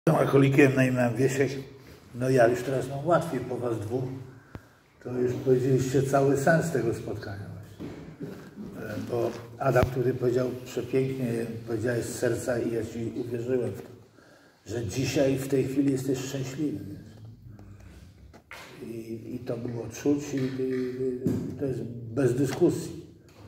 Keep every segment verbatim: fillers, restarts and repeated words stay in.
Alkoholikiem na imię Wiesiek. No ja już teraz mam łatwiej po was dwóch. To już powiedzieliście cały sens tego spotkania właśnie. Bo Adam, który powiedział przepięknie, powiedziałeś z serca i ja ci uwierzyłem w to, że dzisiaj w tej chwili jesteś szczęśliwy. I, i to było czuć i, i, i to jest bez dyskusji.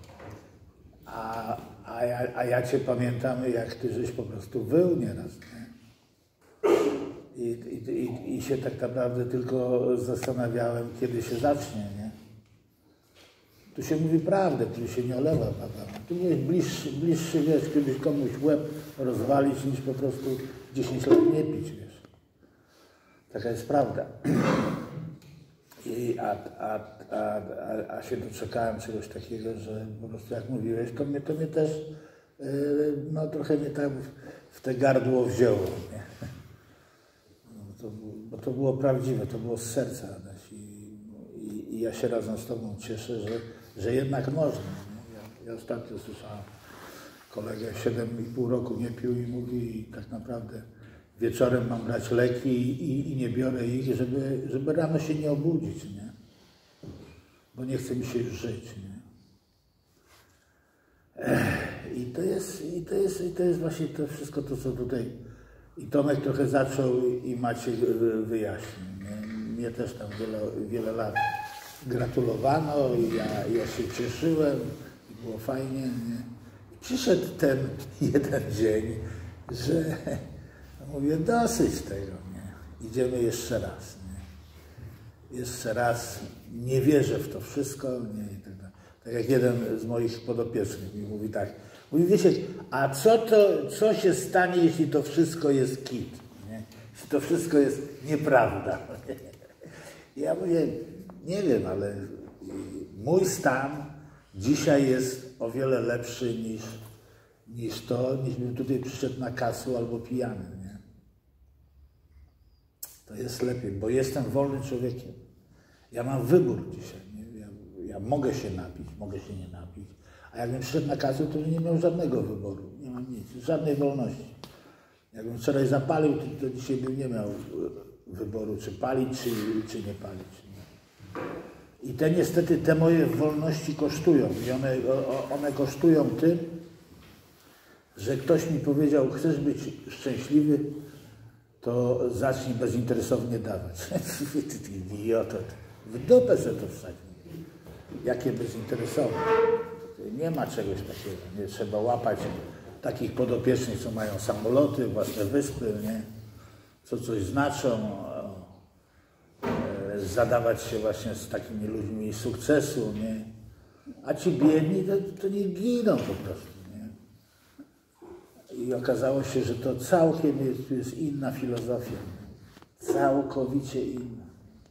A, a, ja, a ja cię pamiętam, jak ty żeś po prostu wył nieraz. Nie? I, i, i, I się tak naprawdę tylko zastanawiałem, kiedy się zacznie, nie? Tu się mówi prawdę, tu się nie olewa, prawda? Tu byłeś bliższy, bliższy, wiesz, kiedyś komuś łeb rozwalić, niż po prostu dziesięć lat nie pić, wiesz. Taka jest prawda. I, a, a, a, a, a się doczekałem czegoś takiego, że po prostu jak mówiłeś, to mnie, to mnie też, yy, no trochę mnie tam w, w te gardło wzięło, nie? To, bo to było prawdziwe, to było z serca. I, i, i ja się razem z tobą cieszę, że, że jednak można. Ja, ja ostatnio słyszałem kolegę, siedem i pół roku nie pił i mówi, i tak naprawdę wieczorem mam brać leki i, i nie biorę ich, żeby, żeby rano się nie obudzić, nie? Bo nie chce mi się już żyć. Nie? Ech, i, to jest, i, to jest, I to jest właśnie to wszystko to, co tutaj i Tomek trochę zaczął i Maciek wyjaśnił. Nie? Mnie też tam wiele, wiele lat gratulowano i ja, ja się cieszyłem i było fajnie. Nie? I przyszedł ten jeden dzień, że mówię, dosyć tego, nie? Idziemy jeszcze raz. Nie? Jeszcze raz, nie wierzę w to wszystko. Nie? I tak, tak jak jeden z moich podopiecznych mi mówi tak, mówi, Wiesiek, a co to, co się stanie, jeśli to wszystko jest kit? Nie? Jeśli to wszystko jest nieprawda. Ja mówię, nie wiem, ale mój stan dzisiaj jest o wiele lepszy niż, niż to, niż bym tutaj przyszedł na kasu albo pijany. Nie? To jest lepiej, bo jestem wolnym człowiekiem. Ja mam wybór dzisiaj. Nie? Ja, ja mogę się napić, mogę się nie napić. A jakbym przyszedł na kasę, to nie miał żadnego wyboru. Nie mam nic, żadnej wolności. Jakbym wczoraj zapalił, to, to dzisiaj bym nie miał wyboru, czy palić, czy, czy nie palić. Nie? I te niestety, te moje wolności kosztują. I one, one kosztują tym, że ktoś mi powiedział, chcesz być szczęśliwy, to zacznij bezinteresownie dawać. Ty idioto, w dupę se to wsadzi. Jakie bezinteresowne. Nie ma czegoś takiego. Nie trzeba łapać takich podopiecznych, co mają samoloty, własne wyspy, nie? Co coś znaczą, e, zadawać się właśnie z takimi ludźmi sukcesu, nie? A ci biedni to, to nie giną po prostu, nie? I okazało się, że to całkiem jest, jest inna filozofia. Całkowicie inna.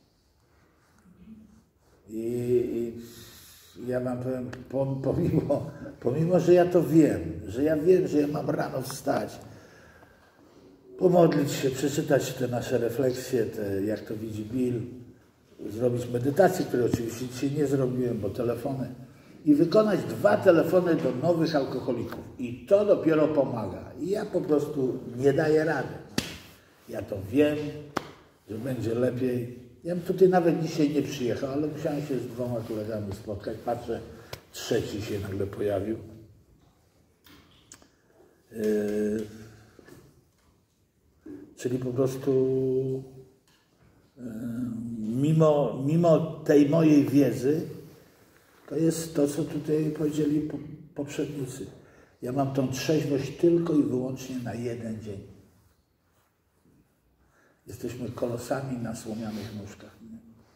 I, i ja wam powiem, pomimo, pomimo, że ja to wiem, że ja wiem, że ja mam rano wstać, pomodlić się, przeczytać te nasze refleksje, te, jak to widzi Bill, zrobić medytację, której oczywiście dzisiaj nie zrobiłem, bo telefony, i wykonać dwa telefony do nowych alkoholików. I to dopiero pomaga. I ja po prostu nie daję rady. Ja to wiem, że będzie lepiej. Ja bym tutaj nawet dzisiaj nie przyjechał, ale musiałem się z dwoma kolegami spotkać. Patrzę, trzeci się nagle pojawił. Yy, czyli po prostu yy, mimo, mimo tej mojej wiedzy, to jest to, co tutaj powiedzieli po, poprzednicy. Ja mam tą trzeźwość tylko i wyłącznie na jeden dzień. Jesteśmy kolosami na słomianych nóżkach. Nie?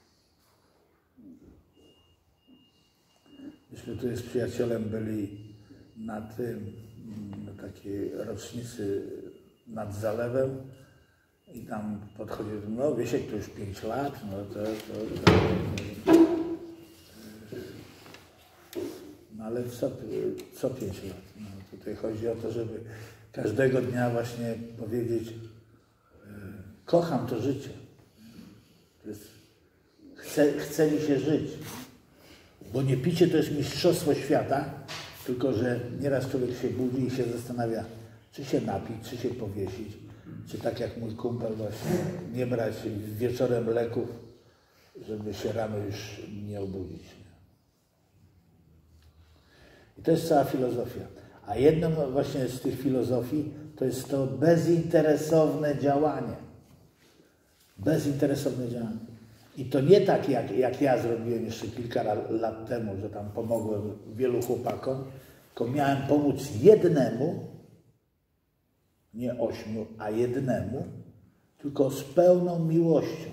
Myśmy tu z przyjacielem byli na tym, na takiej rocznicy nad zalewem i tam podchodził, no Wiesiek, to już pięć lat, no to, to, to, to no ale co, co pięć lat? No, tutaj chodzi o to, żeby każdego dnia właśnie powiedzieć, kocham to życie. To jest, chce, chce mi się żyć. Bo nie picie to jest mistrzostwo świata, tylko że nieraz człowiek się budzi i się zastanawia, czy się napić, czy się powiesić, czy tak jak mój kumpel właśnie, nie brać wieczorem leków, żeby się rano już nie obudzić. I to jest cała filozofia. A jedną właśnie z tych filozofii to jest to bezinteresowne działanie. Bezinteresowne działanie. I to nie tak, jak, jak ja zrobiłem jeszcze kilka lat temu, że tam pomogłem wielu chłopakom, tylko miałem pomóc jednemu, nie ośmiu, a jednemu, tylko z pełną miłością.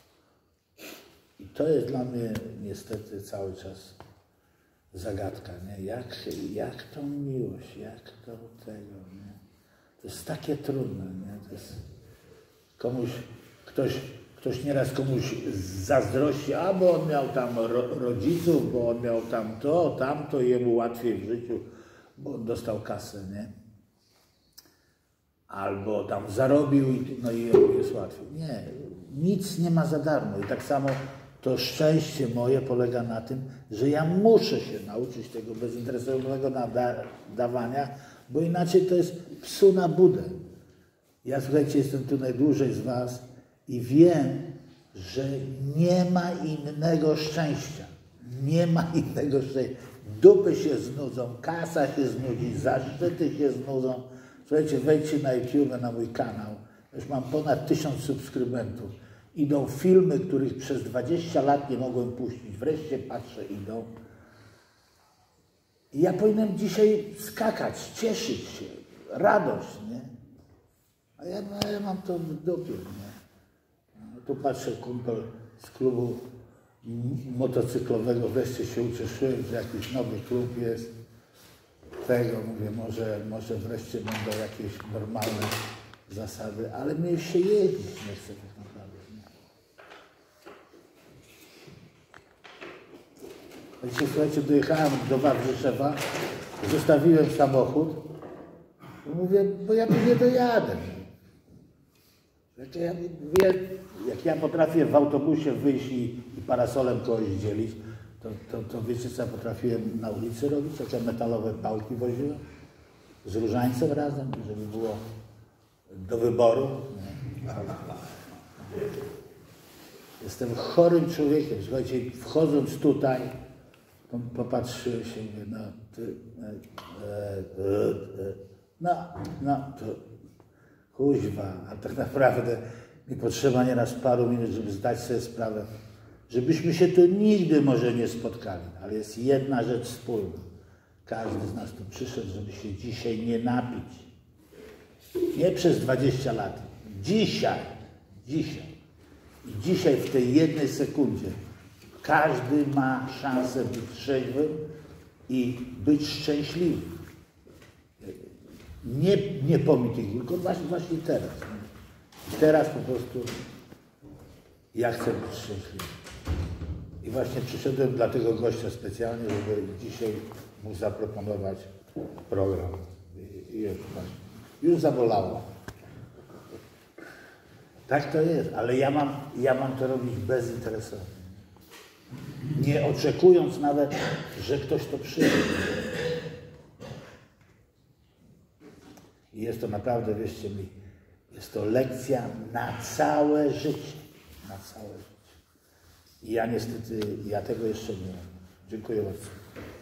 I to jest dla mnie niestety cały czas zagadka, nie? Jak, jak tą miłość, jak to tego, nie? To jest takie trudne, nie? To jest komuś, ktoś, ktoś nieraz komuś zazdrości, a bo on miał tam ro, rodziców, bo on miał tam to, tamto, jemu łatwiej w życiu, bo on dostał kasę, nie? Albo tam zarobił, no i jemu jest łatwiej. Nie, nic nie ma za darmo. I tak samo to szczęście moje polega na tym, że ja muszę się nauczyć tego bezinteresownego nadawania, bo inaczej to jest psu na budę. Ja, słuchajcie, jestem tu najdłużej z was i wiem, że nie ma innego szczęścia. Nie ma innego szczęścia. Dupy się znudzą, kasa się znudzi, zaszczyty się znudzą. Słuchajcie, wejdźcie na YouTube, na mój kanał. Już mam ponad tysiąc subskrybentów. Idą filmy, których przez dwadzieścia lat nie mogłem puścić. Wreszcie patrzę, idą. I ja powinienem dzisiaj skakać, cieszyć się, radość, nie? A ja, no, ja mam to w dupie, nie? No, tu patrzę, kumpel z klubu motocyklowego, wreszcie się ucieszyłem, że jakiś nowy klub jest. Tego mówię, może, może wreszcie będą jakieś normalne zasady, ale mnie się jeździć nie chce tak naprawdę. Nie? Dzisiaj, słuchajcie, dojechałem do Wawrzyszewa, zostawiłem samochód i mówię, bo ja tu nie dojadę. Jak ja, jak ja potrafię w autobusie wyjść i, i parasolem kogoś dzielić, To, to, to wiecie, co ja potrafiłem na ulicy robić? Jak ja metalowe pałki woziłem z różańcem razem, żeby było do wyboru. Nie. Jestem chorym człowiekiem. Słuchajcie, wchodząc tutaj, popatrzyłem się i mówię, no, ty, e, e, e, no, no, to kuźwa, a tak naprawdę mi potrzeba nieraz paru minut, żeby zdać sobie sprawę, żebyśmy się tu nigdy może nie spotkali, ale jest jedna rzecz wspólna. Każdy z nas tu przyszedł, żeby się dzisiaj nie napić. Nie przez dwadzieścia lat. Dzisiaj. Dzisiaj. I dzisiaj w tej jednej sekundzie każdy ma szansę być trzeźwym i być szczęśliwym. Nie, nie po mityngu, tylko właśnie, właśnie teraz. I teraz po prostu ja chcę być szczęśliwy. I właśnie przyszedłem dla tego gościa specjalnie, żeby dzisiaj mu zaproponować program. I już, już zabolało. Tak to jest, ale ja mam, ja mam to robić bezinteresownie. Nie oczekując nawet, że ktoś to przyjmie. I jest to naprawdę, wierzcie mi, jest to lekcja na całe życie. Na całe życie. I ja niestety, ja tego jeszcze nie mam. Dziękuję bardzo.